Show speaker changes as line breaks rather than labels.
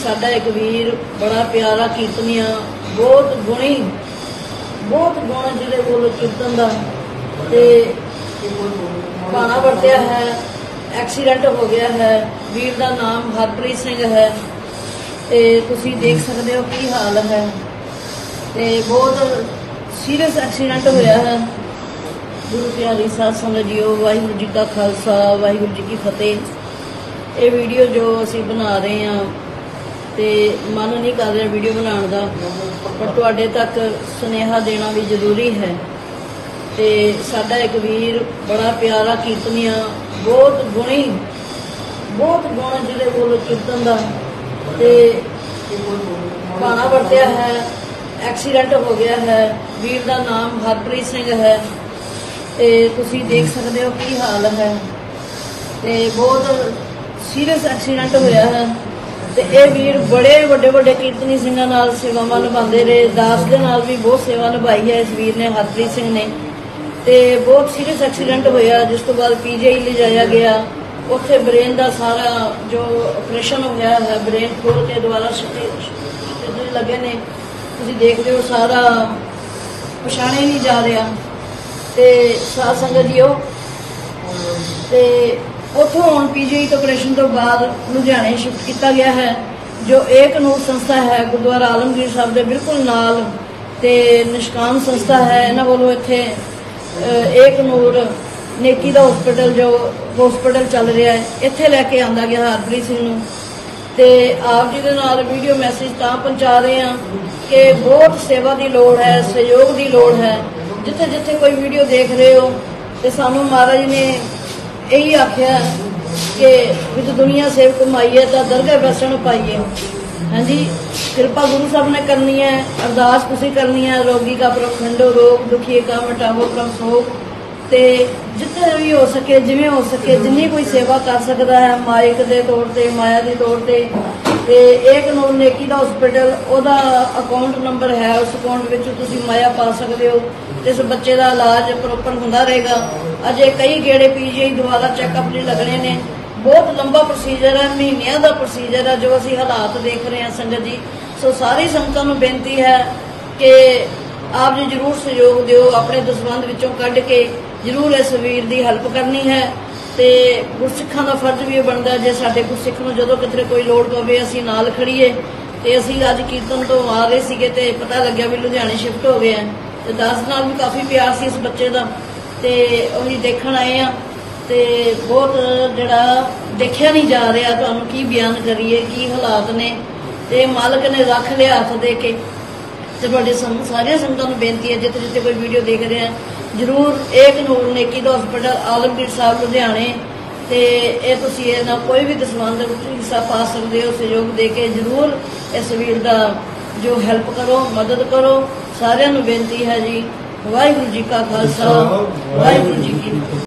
साडा एक वीर बड़ा प्यारा कीर्तनिया, बहुत गुणी, बहुत गुण जिहदे कोल कीर्तन दा ते भाना वरतिया है। एक्सीडेंट हो गया है। वीर का नाम हरप्रीत सिंह है। ते तुसीं देख सकते हो की हाल है। ते बहुत सीरियस एक्सीडेंट होया है। गुरु प्यारी साध संगत जीओ, वाहिगुरू जी का खालसा, वाहिगुरू जी की फतेह। ये वीडियो जो असीं बना रहे हैं ते मन नहीं कर रहा वीडियो बनाने का, पर तुहाडे तक सुनेहा देना भी जरूरी है। ते साडा एक वीर बड़ा प्यारा कीर्तनिया, बहुत गुणी, बहुत गुण जिहदे कोल कीर्तन दा ते भाना वरतिया है। एक्सीडेंट हो गया है। वीर का नाम हरप्रीत सिंह है। ते तुसीं देख सकते हो की हाल है। ते बहुत सीरियस एक्सीडेंट होया है। ते ये वीर बड़े वड्डे वड्डे कीर्तनी सिंघां नाल सेवावां निभांदे रहे। दास दे नाल भी बहुत सेवा निभाई है इस वीर ने, हरप्रीत सिंह ने। ते बहुत सीरियस एक्सीडेंट होया, जिस तो बाद PGI ले जाया गया। उत्थे ब्रेन का सारा जो ऑपरेशन हो गया है, ब्रेन खोल के दोबारा सिट्टे लगे ने, तुसीं देखदे हो सारा पछाणे नहीं जा रहा। ते साध संगत जीओ, ते उतों हुण PGI तो ऑपरेशन तो बाद लुधियाने शिफ्ट किया गया है। जो एक नूर संस्था है गुरुद्वारा आलमगीर साहब के बिल्कुल नाल, ते निष्काम संस्था है, इन्हां वालों इत्थे एक नूर नेकी दा हॉस्पिटल जो हॉस्पिटल चल रहा है, इत्थे लैके आंदा गया हरप्रीत सिंह नूं। ते आप जी दे नाल वीडियो मैसेज तां पहुंचा रहे हैं कि बहुत सेवा की लोड़ है, सहयोग की लोड़ है। जिथे जिथे कोई वीडियो देख रहे हो, तो सानू महाराज ने यही आख्या कि विच दुनिया सेव कमाईए तो दरगाह वैसण पाइए। हाँ जी, कृपा गुरु साहब ने करनी है, अरदास तुसीं करनी है। रोगी का प्रखंडो रोग, दुखिए का मिटावो क्रम सोग। ते जिथे भी हो सके, जिवें हो सके, जिन्नी कोई सेवा कर सकता है माइक के तौर पर, माया के तौर पर। एक नूर नेकी दा हॉस्पिटल, ओदा अकाउंट नंबर है, उस अकाउंट विच तुसीं माया पा सकते हो। इस बच्चे का इलाज प्रॉपर होंदा रहेगा। अजे कई गेड़े PGI दोबारा चैकअप नहीं लगने ने। बहुत लंबा प्रोसीजर है, महीनों का प्रोसीजर है जो असीं हालात देख रहे हैं संगत जी। सो सारी संगतां नूं बेनती है कि आप जी जरूर सहयोग दिओ, अपने दसवंध विचों कढ के जरूर इस वीर की हेल्प करनी है। ते गुरसिखां दा फर्ज भी बनता जे साडे गुरसिख नूं जदों किते कोई लोड़ पवे असीं नाल खड़ीए। ते असीं अज कीर्तन तो आ रहे सीगे ते पता लग्या भी लुधियाने शिफ्ट हो गए हैं। ते दास नाल भी काफ़ी प्यार सी इस बच्चे का, ते उही देखण आए हैं। ते बहुत जिहड़ा देखिया नहीं जा रहा, तुहानूं की बयान करिए की हालात ने। ते मालक ने रख लिया हथ दे के। ते तुहाडे सारिया संगतां नूं बेनती है, जिथे जिथे कोई वीडियो देख रहे हैं, जरूर एक नूर नेकी दा हॉस्पिटल आलमगीर साहब लुधियाने, ते ये तुसीं इहदा कोई भी दसवंध हिस्सा पा सकते हो। सहयोग दे के जरूर इस वीर दा जो हेल्प करो, मदद करो। सारिਆਂ ਨੂੰ बेनती है जी। वाहिगुरू जी का खालसा, वाहिगुरू जी की फतेह।